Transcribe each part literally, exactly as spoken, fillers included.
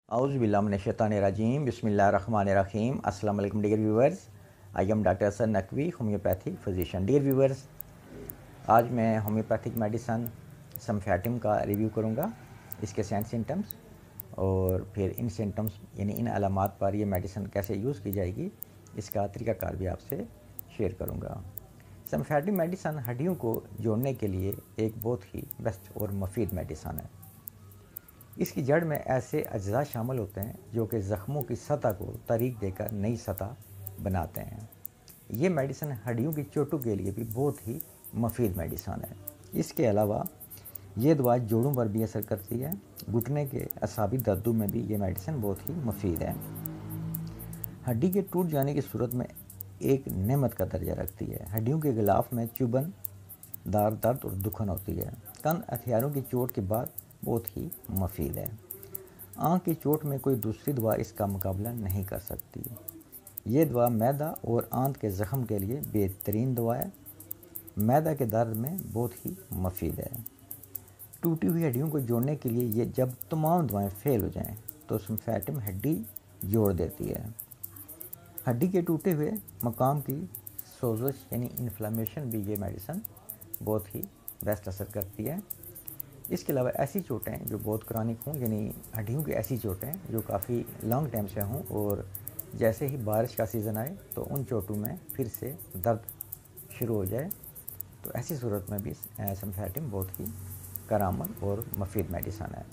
औज़ुबिल्लाहिमिनश्शैतानिर्रजीम बिस्मिल्लाहिर्रहमानिर्रहीम। अस्सलाम वालेकुम dear viewers, I am doctor Hasan Naqvi, homeopathic physician. Dear viewers, आज मैं होम्योपैथिक मेडिसन समफैटिम का रिव्यू करूंगा, इसके साइन सिम्टम्स और फिर इन सिम्टम्स यानी इन अलामात पर ये मेडिसन कैसे यूज़ की जाएगी इसका तरीक़ाकार भी आपसे शेयर करूंगा। समफैटिम मेडिसन हड्डियों को जोड़ने के लिए एक बहुत ही बेस्ट और मुफीद मेडिसन है। इसकी जड़ में ऐसे अज्जा शामिल होते हैं जो कि ज़ख्मों की सतह को तरीक देकर नई सतह बनाते हैं। ये मेडिसन हड्डियों की चोटों के लिए भी बहुत ही मुफीद मेडिसन है। इसके अलावा ये दवा जोड़ों पर भी असर करती है। घुटने के असाबी दर्दों में भी ये मेडिसन बहुत ही मुफीद है। हड्डी के टूट जाने की सूरत में एक नेमत का दर्जा रखती है। हड्डियों के गिलाफ में चुभन, दार दर्द और दुखन होती है। कंध हथियारों की चोट के बाद बहुत ही मुफीद है। आँख की चोट में कोई दूसरी दवा इसका मुकाबला नहीं कर सकती। ये दवा मैदा और आंत के ज़ख़म के लिए बेहतरीन दवा है। मैदा के दर्द में बहुत ही मुफीद है। टूटी हुई हड्डियों को जोड़ने के लिए ये जब तमाम दवाएं फेल हो जाएं तो समफैटिम हड्डी जोड़ देती है। हड्डी के टूटे हुए मकाम की सोजश यानी इन्फ्लामेशन भी ये मेडिसन बहुत ही बेस्ट असर करती है। इसके अलावा ऐसी चोटें जो बहुत क्रॉनिक हों, यानी हड्डियों की ऐसी चोटें जो काफ़ी लॉन्ग टाइम से हों और जैसे ही बारिश का सीज़न आए तो उन चोटों में फिर से दर्द शुरू हो जाए, तो ऐसी सूरत में भी समफैटिम बहुत ही करामद और मुफीद मेडिसन है।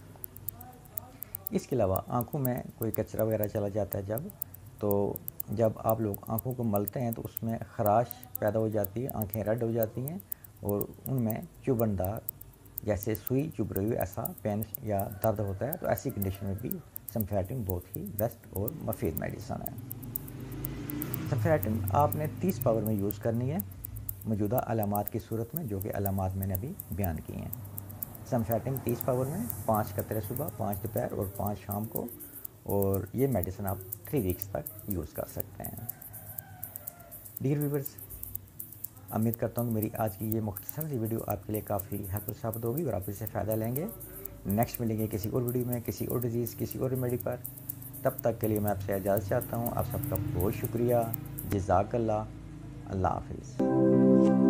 इसके अलावा आँखों में कोई कचरा वगैरह चला जाता है जब तो जब आप लोग आँखों को मलते हैं तो उसमें खराश पैदा हो जाती है, आँखें रेड हो जाती हैं और उनमें चुभनदार जैसे सुई चुभ रही हो ऐसा पेन या दर्द होता है, तो ऐसी कंडीशन में भी समफैटिम बहुत ही बेस्ट और मुफीद मेडिसन है। समफैटिम आपने तीस पावर में यूज़ करनी है मौजूदा अलामात की सूरत में, जो कि अलामात मैंने अभी बयान की हैं। समफैटिम तीस पावर में पाँच कतरे सुबह, पाँच दोपहर और पाँच शाम को, और ये मेडिसन आप थ्री वीक्स तक यूज़ कर सकते हैं। डियर व्यूवर्स, उम्मीद करता हूँ कि मेरी आज की ये मुख्तसर सी वीडियो आपके लिए काफ़ी हेल्पफुल साबित होगी और आप इससे फ़ायदा लेंगे। नेक्स्ट मिलेंगे किसी और वीडियो में, किसी और डिजीज़, किसी और रेमेडी पर। तब तक के लिए मैं आपसे इजाज़त चाहता हूँ। आप सबका बहुत शुक्रिया। जज़ाकल्लाह। अल्लाह हाफ़िज़।